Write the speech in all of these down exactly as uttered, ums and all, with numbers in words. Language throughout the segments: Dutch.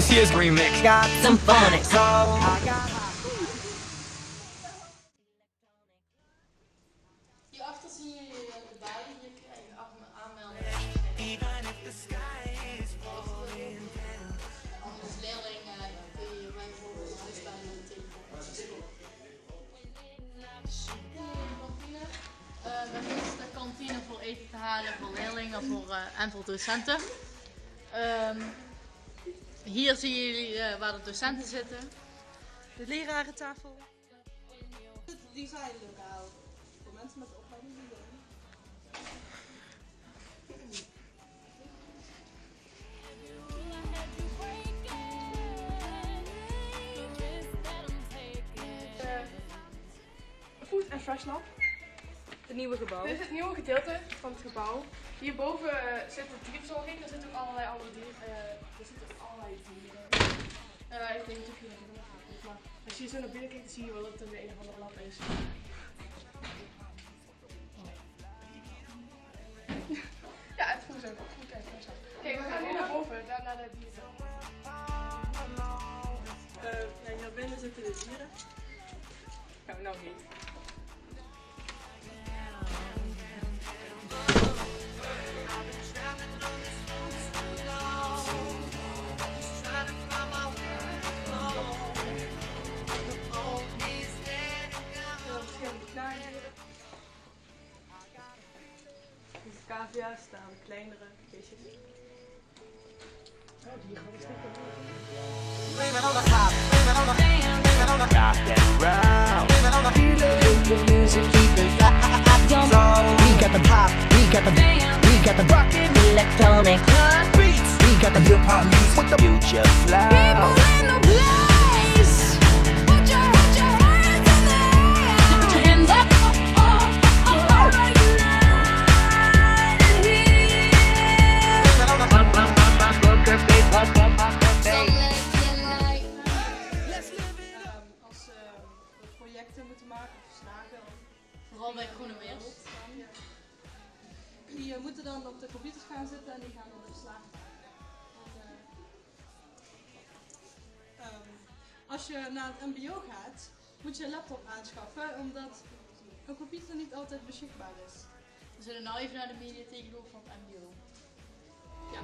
Tears remix. Got some phonics. Hierachter zie je de balie, hier kun je aanmelden. Als leerling kun je bijvoorbeeld huisbaan met de telefoon. Uh, dat is de kantine voor eten te halen voor leerlingen voor, uh, en voor docenten. Um, hier zien jullie uh, waar de docenten zitten. De lerarentafel. Het designlokaal. Voor mensen met opleiding design. Food and Fresh Lab. Het nieuwe gebouw. Dit is het nieuwe gedeelte van het gebouw. Hierboven uh, zit de dierverzorging, er zitten ook allerlei andere dieren. Uh, er zitten ook allerlei dieren. Uh, ik weet niet of je dat nog hebt, maar als je zo naar binnen kijkt, dan zie je wel dat het een, een of andere lab is. Ja, het voelt zo. Goed even. Kijk, we gaan nu naar boven, daar naar de dieren. Uh, ja, hier binnen zitten de dieren. Nou, nou niet. De cavia's staan kleinere beestjes. Oh, die gaan we trekken. Living on the top, living on the rock and roll. The music keep it loud. We got the pop, we got the we got the rockin' electronic beats. We got the hip hop music with the future flow. People in the place. Put your put your hands in the air. Put your hands up. Oh, oh, oh, oh. Moeten maken of slagen. Vooral bij Groene Wereld. Ja. Die uh, moeten dan op de computers gaan zitten en die gaan dan verslagen maken. En, uh, um, als je naar het M B O gaat, moet je een laptop aanschaffen, omdat een computer niet altijd beschikbaar is. We zullen nou even naar de mediatheek lopen van het M B O. Ja.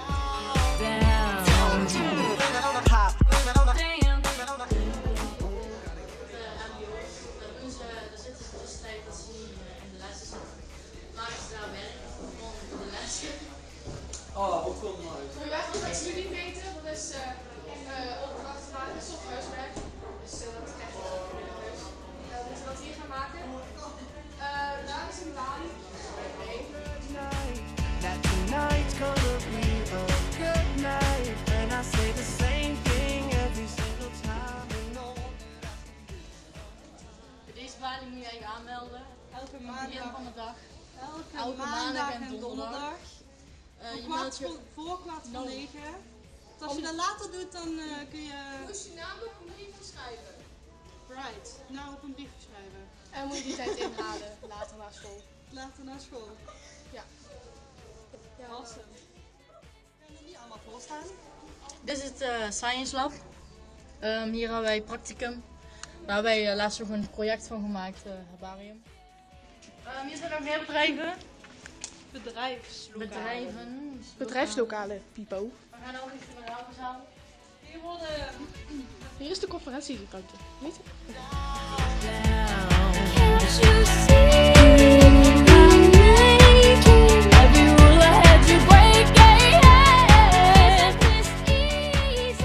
Oh, ook wel mooi. Voor je weg, als jullie niet weten, dat is uh, uh, opdracht maken, is of huiswerk. Dus uh, dat krijg je ook in huis. Uh, we moeten dat hier gaan maken. Uh, daar is een baan. That tonight's gonna be a good night. And I say the same thing every single time. Voor deze balie moet je je aanmelden. Elke Aan het begin maandag, van de dag. elke elke maandag, maandag en en donderdag. donderdag. Uh, je Kwart meldt je... voor, voor kwart voor No. negen. Want als je dat later doet, dan uh, kun je... Moest je naam op een brief schrijven. Right, nou op een brief schrijven. En moet je die tijd inhalen, later na school. Later naar school. Ja. Ja, awesome. Kan er niet allemaal voor staan? Dit is het uh, Science Lab. Um, hier hebben wij practicum. Daar hebben wij uh, laatst nog een project van gemaakt, uh, herbarium. Um, hier zijn nog meer bedrijven. Bedrijfslokalen. Bedrijven. Bedrijfslokalen, Pipo. We gaan ook even naar de Alpenzaal. Hier worden... Hier is de conferentieruimte. Weet je? Can't you see? Every rule I had you break, yeah. This easy.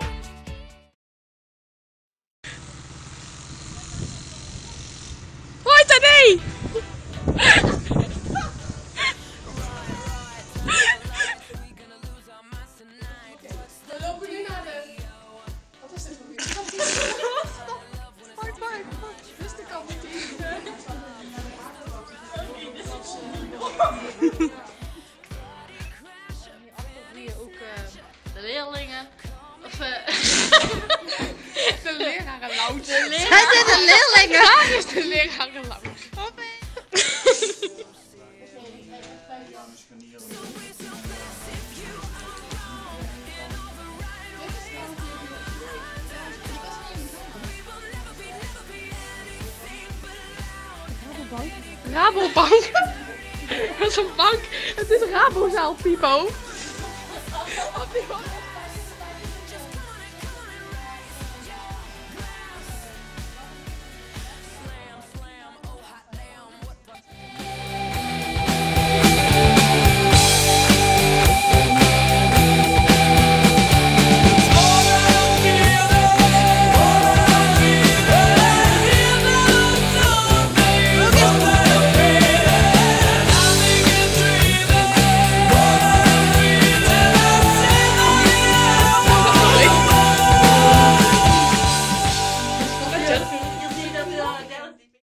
Hoi Tadee! We lopen nu naar de... Wat is dit voor u? Hard, hard, hard. Dit is de kantine. Hierachter zie je ook uh, de leerlingen. Of uh, De leraren lounge. de leerlingen. de leerlingen? Waar is de leraren lounge? bank? Rabobank. Dat is een bank. Het is Rabozaal, Pipo. Op die bank.